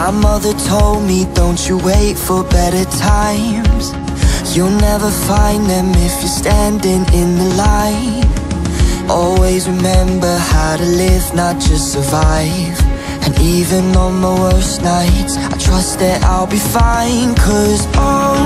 My mother told me, don't you wait for better times. You'll never find them if you're standing in the light. Always remember how to live, not just survive. And even on my worst nights, I trust that I'll be fine. 'Cause oh,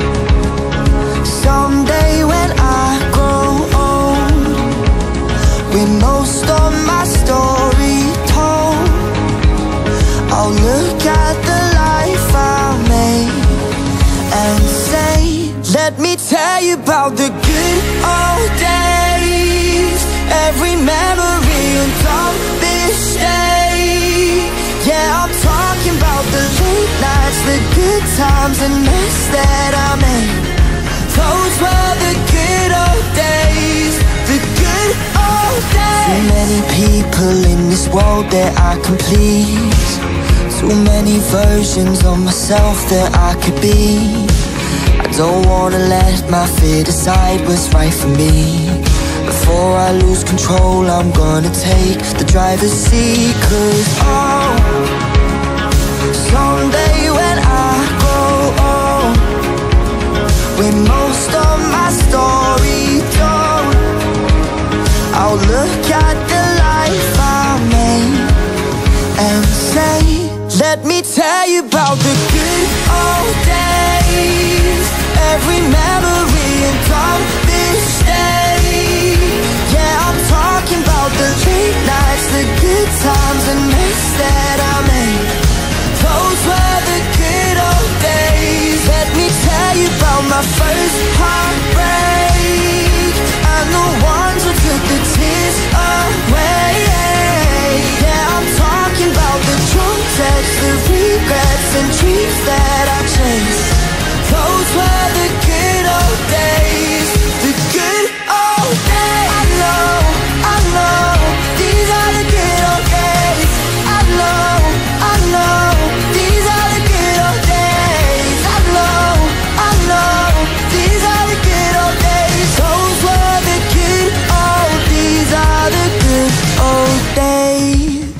someday when I grow old, with most of my story told, I'll look at the life I made and say, let me tell you about the good old days. Every memory and all this day. Yeah, I'm talking about the late nights, the good times and mess that I made. Those were the good old days, the good old days. Too many people in this world that I can please. Too many versions of myself that I could be. I don't wanna let my fear decide what's right for me. Before I lose control, I'm gonna take the driver's seat. 'Cause oh, someday when I grow old, with most of my story told, I'll look at the life I made and say, let me tell you about the good old days. Every memory and all this day. Yeah, I'm talking about the late nights, the good times and mess that I made. Those were the good old days. Let me tell you about my first heartbreak and the ones who took the tears away. Yeah, I'm talking about the drunk texts, the regrets and dreams that I chased. Those were the good old days, the good old days. I know, these are the good old days. I know, these are the good old days. I know, these are the good old days. Those were the good old, these are the good old days.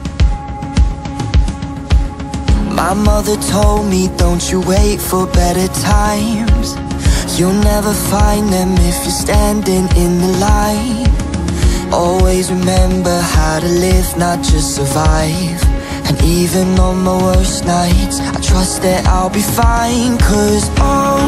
My mother told me, don't you wait for better times. You'll never find them if you're standing in the light. Always remember how to live, not just survive. And even on my worst nights, I trust that I'll be fine. 'Cause oh,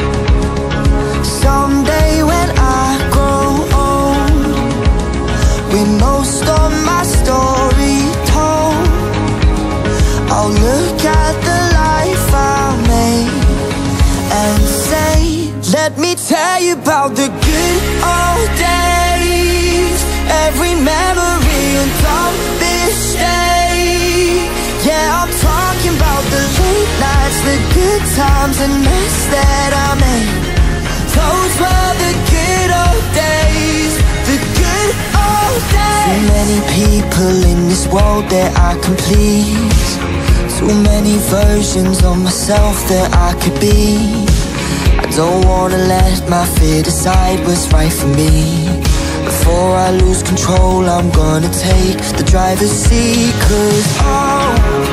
someday when I grow old, with most of my story told, I'll look at the life I made and say, let me tell you about the good old days. Every memory and all this day. Yeah, I'm talking about the late nights, the good times and mess that I made. Those were the good old days, the good old days. Too many people in this world that I can please. Too many versions of myself that I could be. I don't wanna let my fear decide what's right for me. Before I lose control, I'm gonna take the driver's seat. 'Cause oh,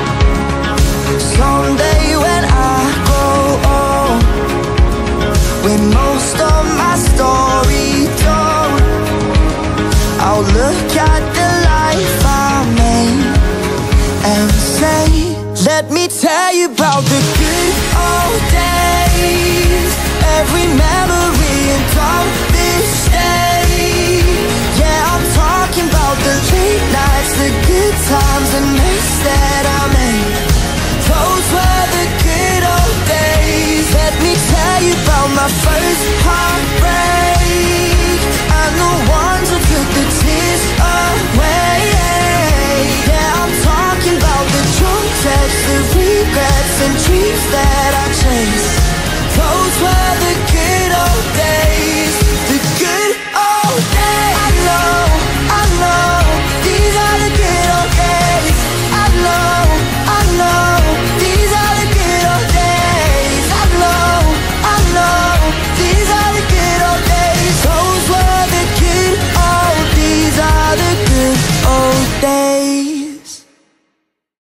someday when I grow old, with most of my story told, I'll look at the life I made and say, let me tell you about the good old days. Every memory and all this day. Yeah, I'm talking about the late nights, the good times and mess that I made. Those were the good old days. Let me tell you about my first heartbreak and the ones who took the tears away. Yeah, I'm talking about the drunk texts, the regrets and dreams that I chased.